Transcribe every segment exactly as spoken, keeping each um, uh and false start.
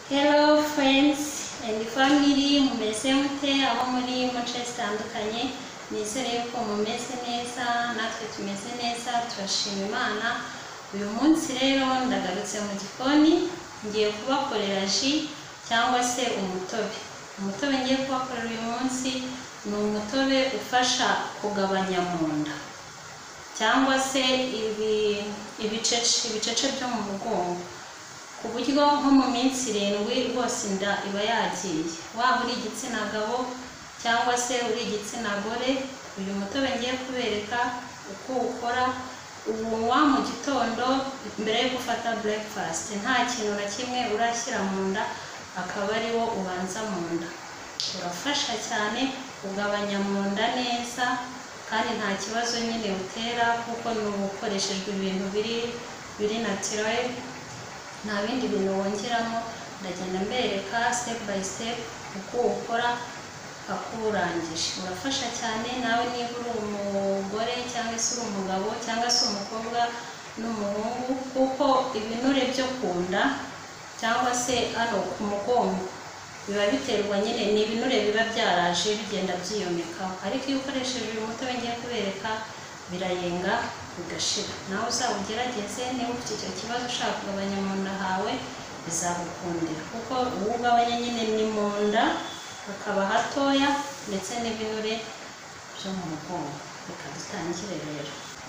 Hello friends and family, mumeze mute aho muri muce zitandukanye, nizere yuko mumeze neza, natwe tumeze neza, turashima Imana. Uyu munsi rero ndagarutse mu gikoni, ngiye kubakorera ji cyangwa se umutobe. Umutobe ngiye kubakorera uyu munsi ni umutobe ufasha kugabanya mu nda cyangwa se ibi ibicece ibicece byo mu mugongo, ku buryo nko mu minsi irindwi rwose inda iba yagiye. Waba uri igitsina gabo cyangwa se uri igitsina gore, uyu mutobe ngiye kubereka uko ukora uwunywa mu gitondo mbere yo gufata breakfast. Nta kintu na kimwe urashyira mu nda, akaba ari wo ubanza mu nda. Urafasha cyane ugabanya mu nda neza, kandi nta kibazo nyine utera kuko ni ukoreshejwe ibintu biri biri natural, nta bindi bintu wongeramo. Ndagenda mbereka step by step uko ukora akurangije. Urafasha cyane nawe niba uri umugore cyangwa se uri umugabo cyangwa se umukobwa n'umuhungu, kuko ibinure byo kunda cyangwa se hano ku mugongo biba biterwa nyine ni ibinure biba byaraje bigenda byiyomekaho, ariko iyo ukoresheje uyu mutobe ngiye kubereka birayenga bigashira. Nawe uzawugerageze niba ufite icyo kibazo ushaka kugabanya mu nda hawe, bizagukundira kuko uwugabanya nyine ni mu nda hakaba hatoya ndetse n'ibinure byo mu mugongo. Reka dutangire rero.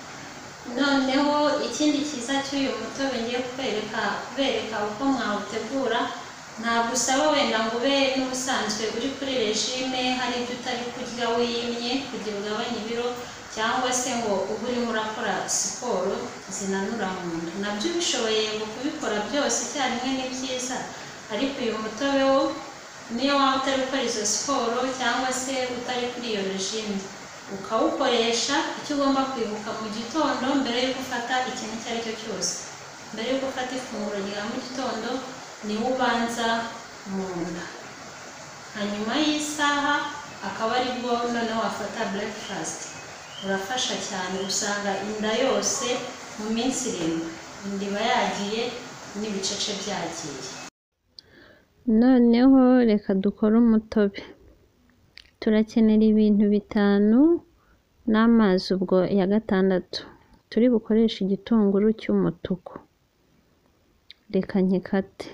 Noneho ikindi cyiza cy'uyu mutobe ngiye kubereka kubereka uko mwawutegura, ntabwo usaba wenda ngo ube n'ubusanzwe uri kuri regime hari ibyo utari kurya wiyimye kugira ugabanye ibiro, cyangwa se ngo ube urimo urakora siporo zinanura mu nda. Nabyo ubishoboye ngo kubikora byose icyarimwe ni byiza, ariko uyu mutobe wo niyo waba utari gukora izo siporo cyangwa se utari kuri iyo regime ukawukoresha, icyo ugomba kwibuka mu gitondo mbere yo gufata ikintu icyo ari cyo cyose, mbere yo gufata ifunguro rya mu gitondo niwo ubanza mu nda, hanyuma y'isaha akaba aribwo noneho wafata breakfast. Urafasha cyane, usanga inda yose mu minsi irindwi inda iba yagiye n'ibicece byagiye. Noneho reka dukore umutobe. Turakenera ibintu bitanu n'amazi ubwo ya gatandatu. Turi bukoresha igitunguru cy'umutuku. Reka nkikate.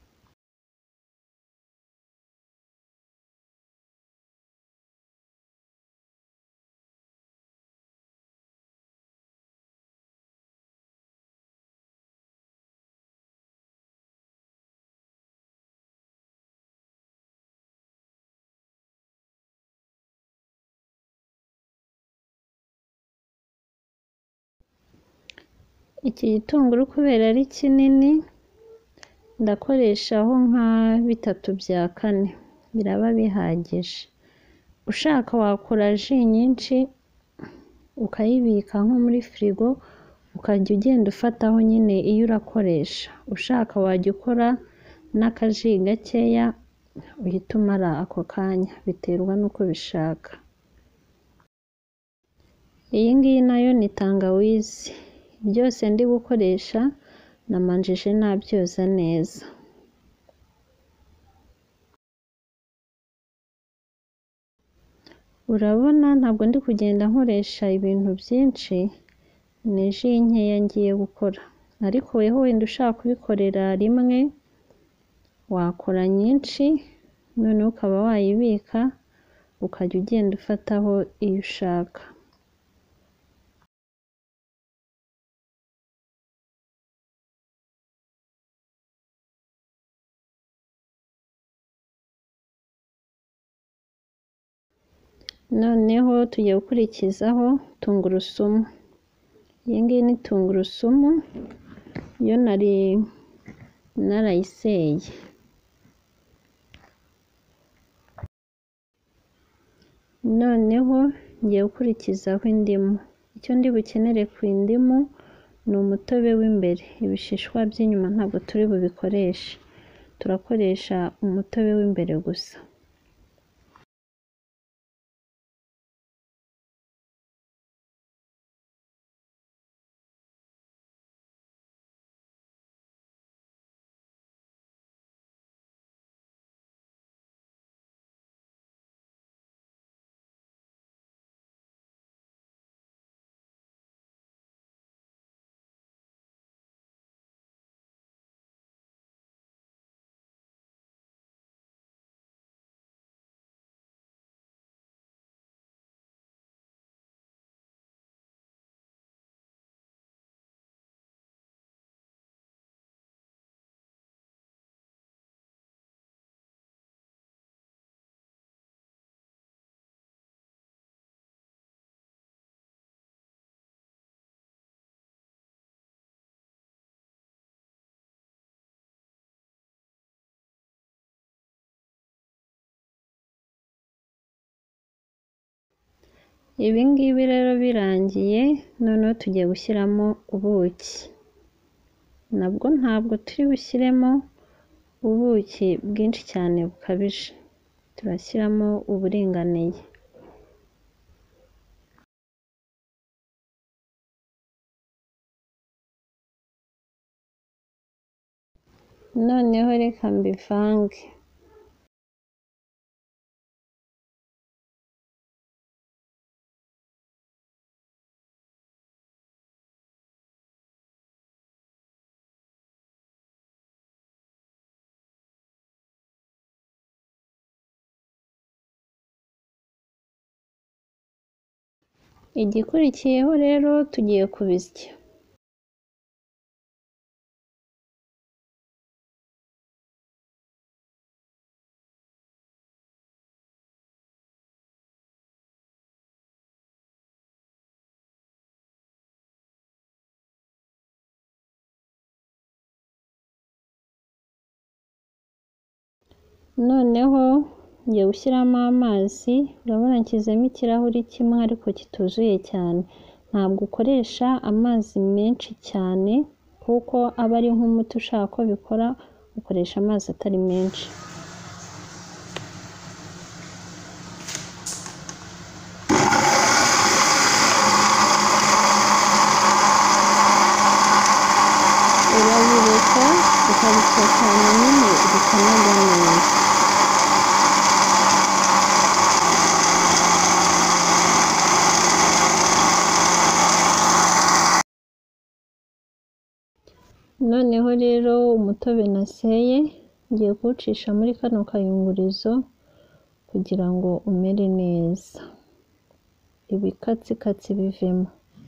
Iki gitunguru kubera ari kinini, ndakoreshaho nka bitatu bya kane, biraba bihagije. Ushaka wakora ji nyinshi ukayibika nko muri firigo, ukajya ugenda ufataho nyine iyo urakoresha. Ushaka wajya ukora n'akaji gakeya uhita umara ako kanya, biterwa n'uko bishaka. Iyi ngiyi nayo ni tangawizi. Byose ndi gukoresha namanjije nabyoza neza. Urabona ntabwo ndi kugenda nkoresha ibintu byinshi, ni ji nkeya ngiye gukora, ariko weho wenda ushaka kubikorera rimwe wakora nyinshi, noneho ukaba wayibika ukajya ugenda ufataho iyo ushaka. Noneho tugiye gukurikizaho tungurusumu. Iyi ngiyi ni tungurusumu yo nari narayiseye. Noneho ngiye gukurikizaho indimu. Icyo ndi bukenere ku indimu ni umutobe w'imbere, ibishishwa by'inyuma ntabwo turi bubikoreshe, turakoresha umutobe w'imbere gusa. Ibi ngibi rero birangiye, noneho tugiye gushyiramo ubuki. Nabwo ntabwo turi bushyiremo ubuki bwinshi cyane bukabije, turashyiramo uburinganiye. Noneho reka mbivange. Igikurikiyeho rero tugiye kubisya. Noneho ngiye gushyiramo amazi, urabona nshyizemo ikirahuri kimwe ariko kituzuye cyane. Ntabwo ukoresha amazi menshi cyane kuko aba ari nk'umuti ushaka ko bikora, ukoresha amazi atari menshi. Urabireka ukabisya cyane nyine bikanoga neza. Noneho rero umutobe naseye ngiye kuwucisha muri kano kayungurizo kugira ngo umere neza, ibikatsikatsi bivemo.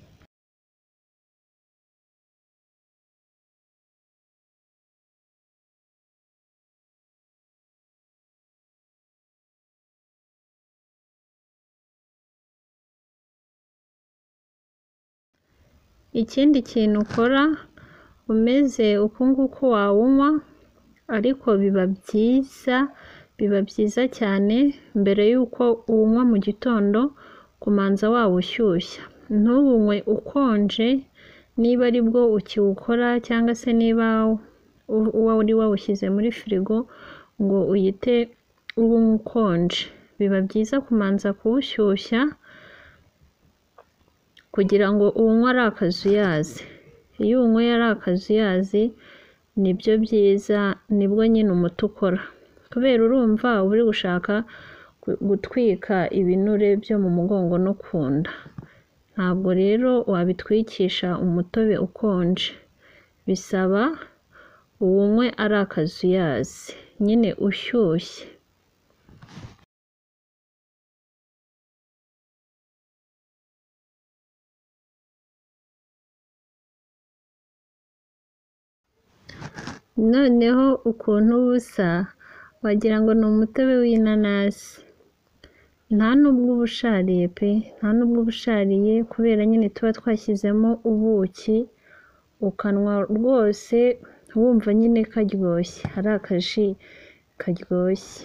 Ikindi kintu ukora umeze uku nguku wawunywa, ariko biba byiza biba byiza cyane mbere y'uko uwunywa mu gitondo kumanza wawushyushya. Ntuwunywe ukonje niba ari bwo ukiwukora, cyangwa se niba wari wawushyize muri firigo ngo uyite uwunywa ukonje. Biba byiza kumanza kuwushyushya kugira ngo uwunywe ari akazuyazi. Iyo uwunyweye ari akazuyazi nibyo byiza, nibwo nyine umuti ukora, kubera urumva uba uri gushaka gutwika ibinure byo mu mugongo no ku nda. Ntabwo rero wabitwikisha umutobe ukonje, bisaba uwunywe ari akazuyazi nyine ushyushye. Noneho ukuntu ubusa wagira ngo ni umutobe w'inanasi. Nta nubwo uba ushariye pe, nta nubwo uba ushariye kubera nyine tuba twashyizemo ubuki, ukanywa rwose wumva nyine karyoshye, ari akaji karyoshye.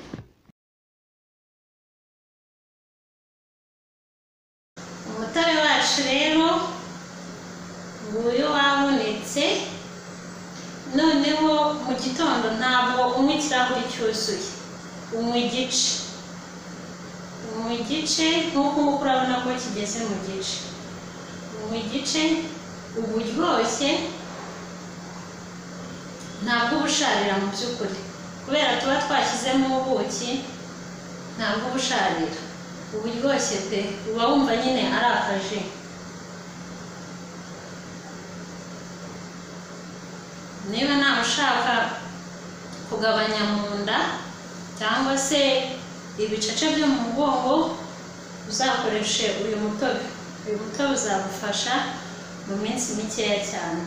Umutobe wacu rero nguyu wabonetse. Noneho mu gitondo ntabwo unywa ikirahuri cyuzuye, unywa igice. Unywa igice nk'uko nguko urabona ko kigeze mu gice. Unywa igice uba uryoshye, ntabwo uba usharira mu by'ukuri, kubera tuba twashyizemo ubuki, ntabwo uba usharira, uba uryoshye pe, uba wumva nyine ari akaji. Niba nawe ushaka kugabanya mu nda cyangwa se ibicece byo mu mugongo, uzakoreshe uyu mutobe. Uyu mutobe uzagufasha mu minsi mikeya cyane.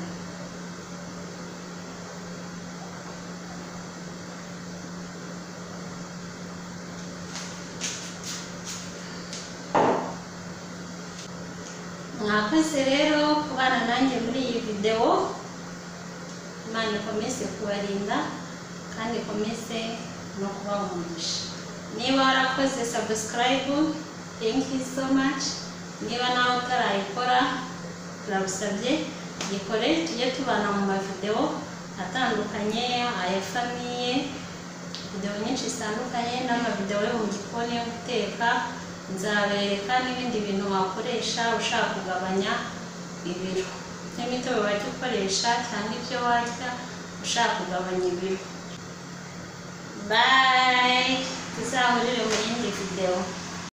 Mwakoze rero kubana nanjye muri iyi video. Imana ikomeze kubarinda kandi ikomeze no kubaha umugisha. Niba warakoze subscribe, thank you so much. niba nawe utarayikora turagusabye gikore, tujye tubana mu mavideo atandukanye, aya famiye, video nyinshi zitandukanye n'amavideo yo mu gikoni yo guteka. Nzabereka n'ibindi bintu wakoresha ushaka kugabanya ibiro, n'imitobe wajya ukoresha cyangwa ibyo warya ushaka kugabanya ibiro. Bye, tuzahurire mu yindi video.